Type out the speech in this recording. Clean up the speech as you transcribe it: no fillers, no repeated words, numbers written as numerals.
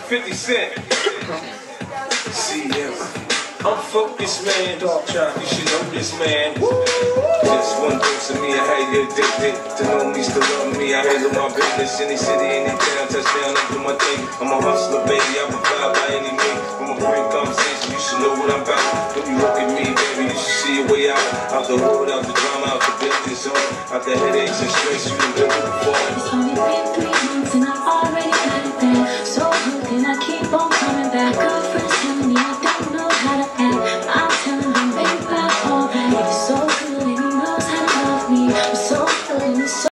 50 Cent. CM. I'm focused, man. Dog child, you should know this, man. Just one dose of me, I had you addicted. To know me, still love me, I handle my business. Any city, any town, touchdown, I do my thing. I'm a hustler, baby, I provide by any means. From a great conversation, you should know what I'm about. When you look at me, baby, you should see a way out. Out the hood, out the drama, out the business zone. Out the headaches and stress, you done been through before. It's only been 3 months and I'm already out of there. So how can I keep on coming back up?